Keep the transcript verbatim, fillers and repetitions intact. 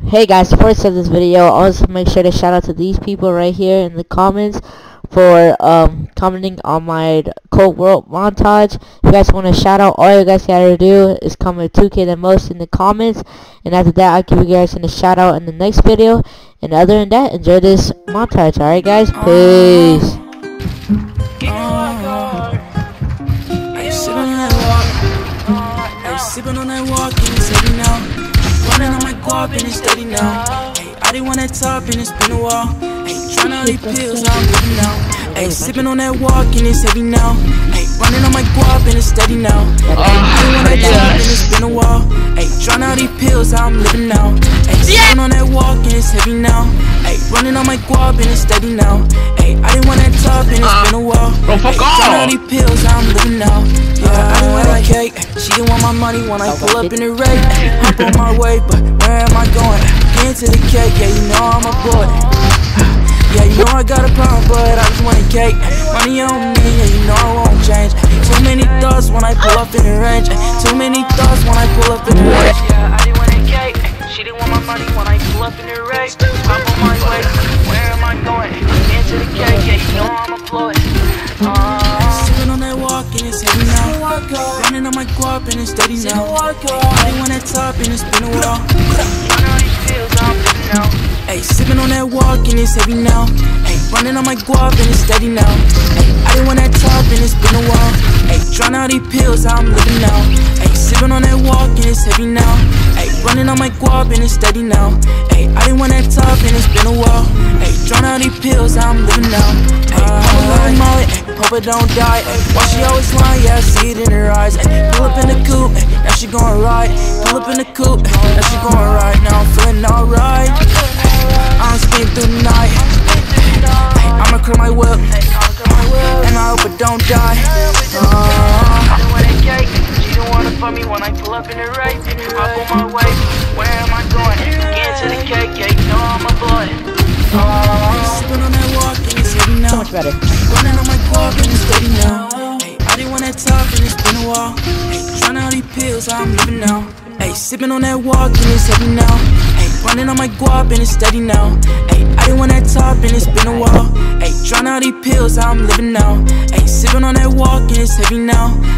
Hey guys, before I start this video, also make sure to shout out to these people right here in the comments for um, commenting on my Cold World montage. If you guys want to shout out, all you guys gotta do is comment two K the most in the comments, and after that I'll give you guys a shout out in the next video. And other than that, enjoy this montage. Alright guys, peace. Sipping on that walk and it's heavy now. Running on my guap and it's steady now. Hey, I didn't want that top and it's been a while. Hey, trying all these pills, how I'm living now. Hey, sipping on that walk and it's heavy now. Hey, running on my guap and it's steady now. Hey, I didn't want that top and it's been a while. Hey, trying all these pills, how I'm living now. Hey, sipping on that walk and it's heavy now. Hey, running on my guap and it's steady now. Hey, I didn't want that top and it's been a while. Hey, trying all these pills, how I'm living now. Yeah, I didn't want that cake. She didn't want my money when I pull up in the raid. Hop on my way, but where am I going? Get into the cake, yeah, you know I'm a boy. Yeah, you know I got a problem, but I just want a cake. Money on me, yeah, you know I won't change. Too many thoughts when I pull up in the range. Too many thoughts when I pull up in the range. Yeah, I didn't want a cake. She didn't want my money when I pull up in the raid. Hop on my way, where am I going? Get into the cake, yeah, you know I'm a boy. Sitting on that walk and it's heavy now. Running on my guap and it's steady now. I didn't want that top and it's been a while. Hey, sipping on that walk and it's heavy now. Hey, running on my guap and it's steady now. Hey, I didn't want that top and it's been a while. Hey, trying all these pills, how I'm living now. Hey, sipping on that walk and it's heavy now. Hey, running on my guap and it's steady now. Hey, I didn't want that top and it's been a while. Hey, trying all these pills, how I'm living now. Hey, Papa Molly, Papa don't die. Why she always lying? Yeah, I see it in her eyes. Pull up in the coupe, now she gon' ride. Pull up in the coupe, now she gon' ride. Now I'm feeling alright. I'm speeding through the night. I'ma curl my whip, and I hope it don't die. Uh, I don't want that cake. She don't wanna fuck me when I pull up in the race. Hop on my way, where am I going? Get into the cake, yeah, you know I'm a boy. Uh, sipping on that walk and it's heavy now. So much better. Running on my guap and it's steady now. Hey, I didn't want that top and it's been a while. Hey, trying all these pills, how I'm living now. Hey, sipping on that walk and it's heavy now. Hey, running on my guap and it's steady now. Hey, I didn't want that top and it's been a while. Hey, trying all these pills, how I'm living now. Hey, sipping on that walk and it's heavy now.